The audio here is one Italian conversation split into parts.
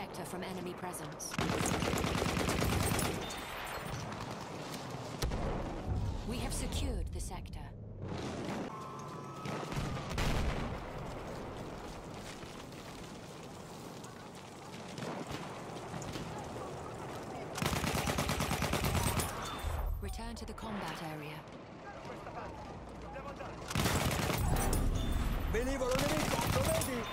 sector from enemy presence. We have secured the sector. Return to the combat area. Velivolo nemico, lo vedi?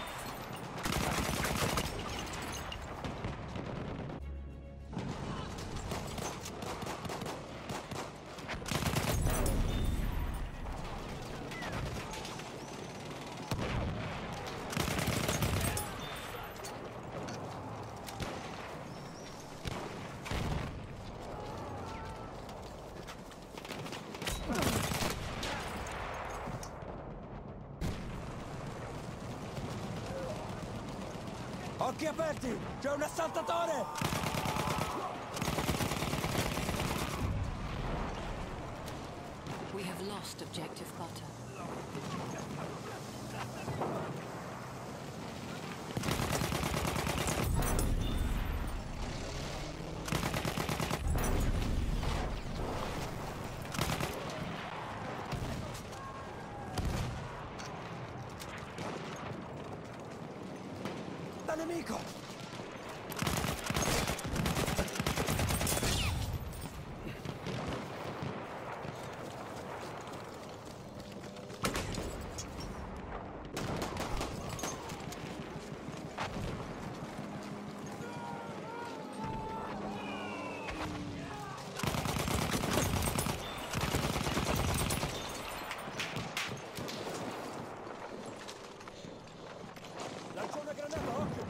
Occhi aperti! C'è un assaltatore! We have lost objective butter. Da nemico! Lancio una granata, occhio!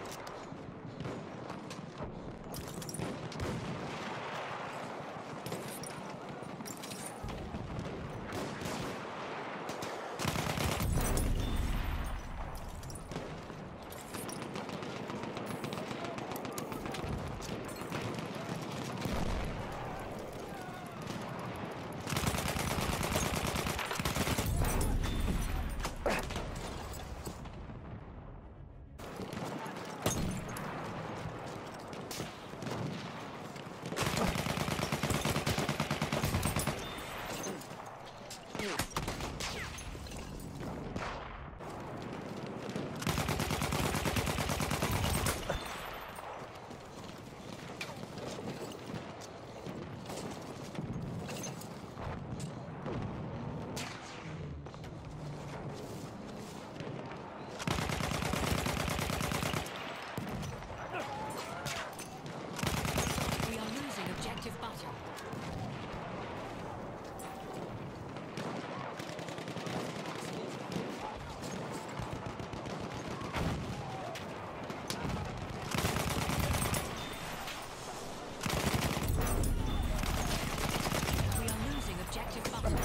We are losing objective butter. We are losing objective butter.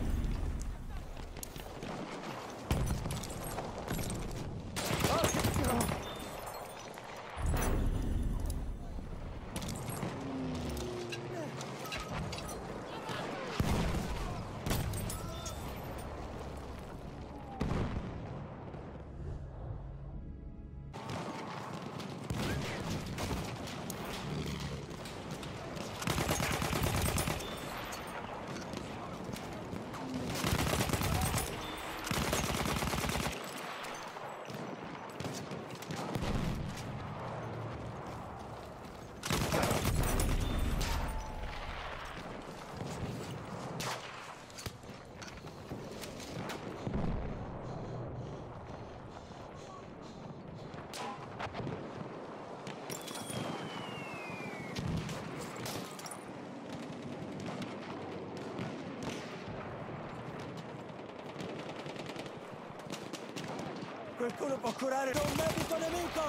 Qualcuno può curare un medico nemico!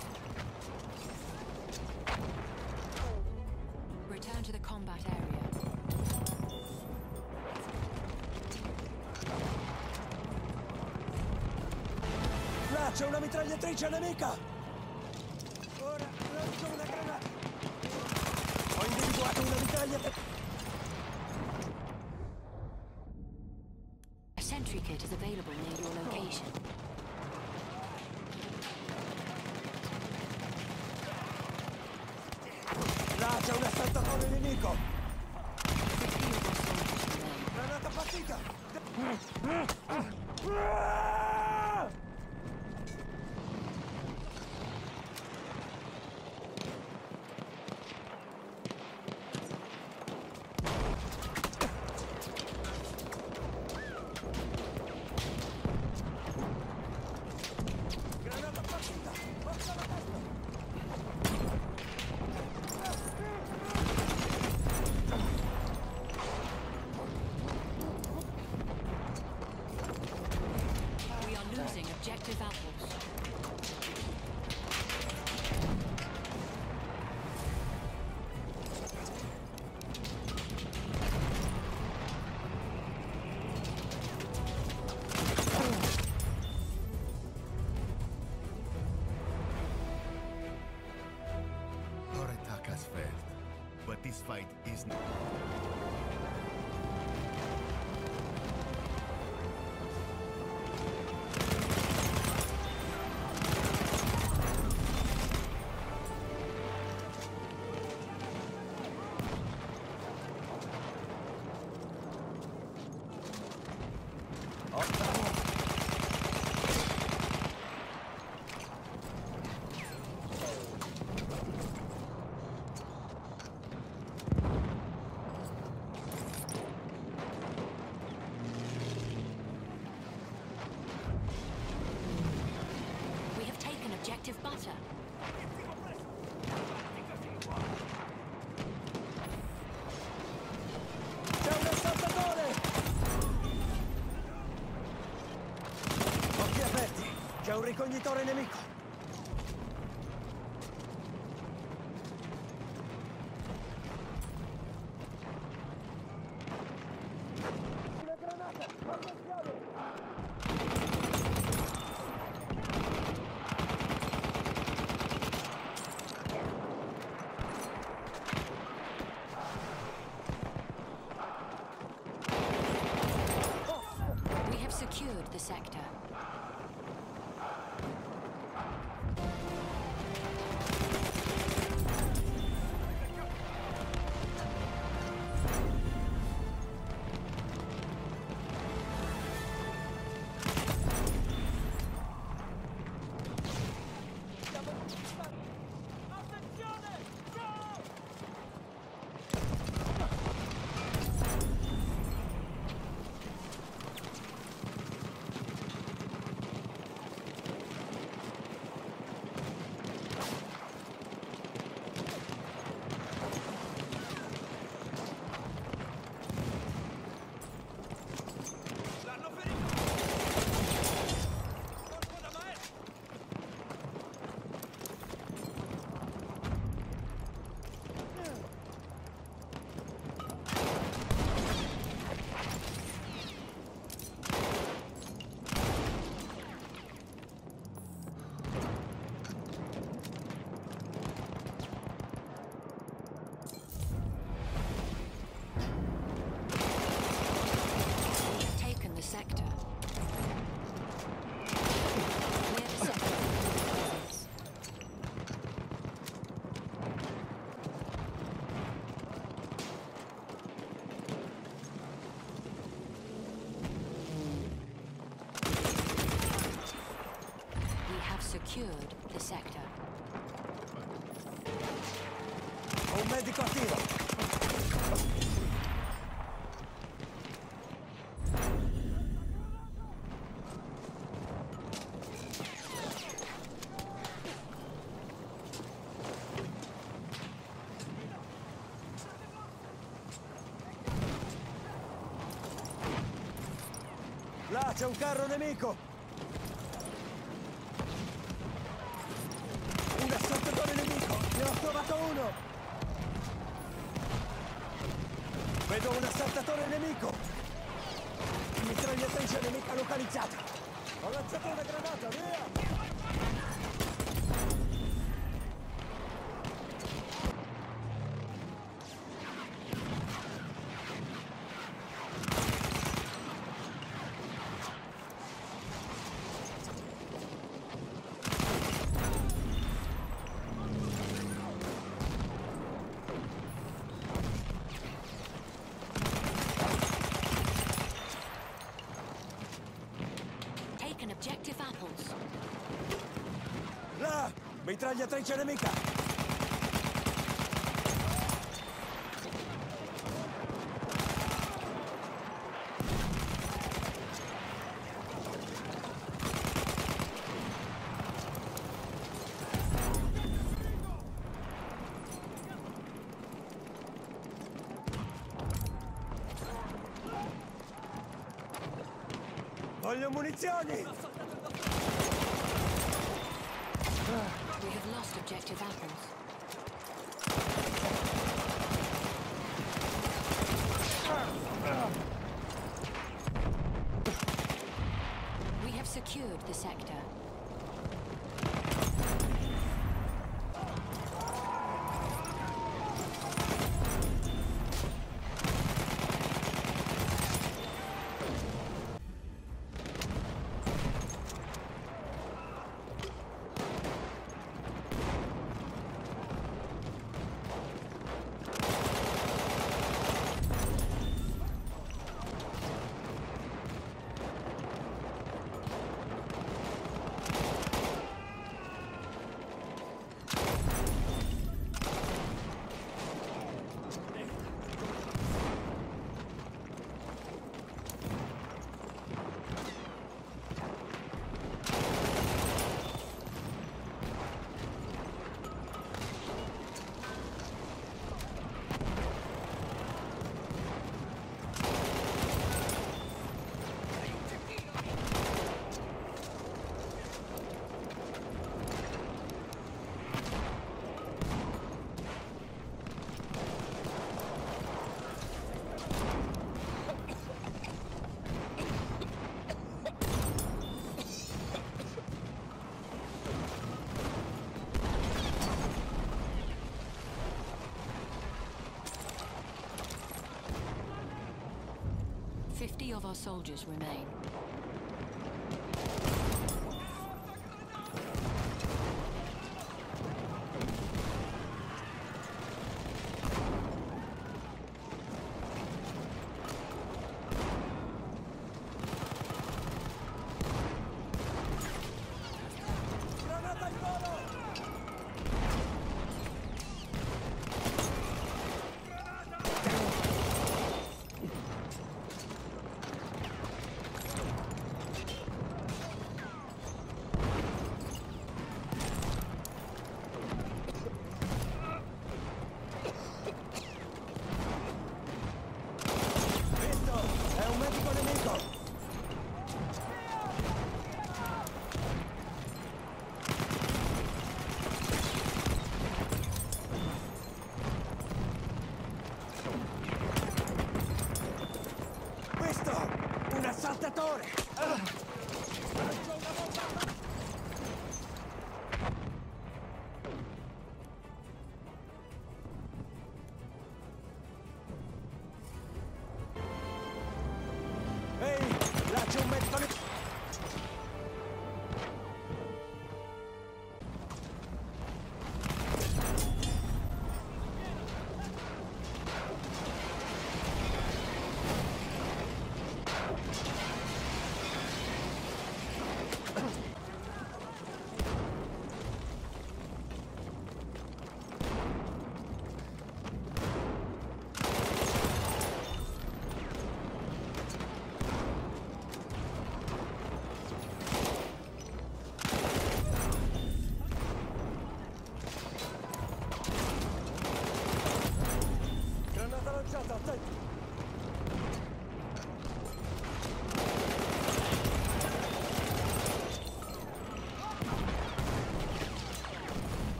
Return to the combat area. Là c'è una mitragliatrice nemica! Ora lancio una granata! Ho individuato una mitragliatrice! A sentry kit is available near your location. assaltatore nemico! Few of our soldiers remain. Granata partita! Granata partita! Basta la testa! We are losing objective apples. Our attack has failed, but this fight is not. We have taken objective butter. C'è un assaltatore! Occhi aperti! C'è un ricognitore nemico! Una granata! Attenzione! We have secured the sector. L'hanno ferito! Colpo da maestro! We have taken the sector. Clear the sector. We have secured the sector. Ho un medico attivo! Là c'è un carro nemico! Un assaltatore nemico! Ne ho trovato uno! Vedo un assaltatore nemico! Mitragliatrice nemica localizzata! Ho lanciato una granata, via! Mitragliatrice nemica! Voglio munizioni! We have lost objective apples. We have secured the sector. Of our soldiers remain. Granata al volo! Un assaltatore! Ehi, là c'è un mezzo nemico!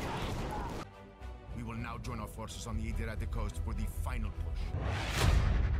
Join our forces on the Adriatic coast for the final push.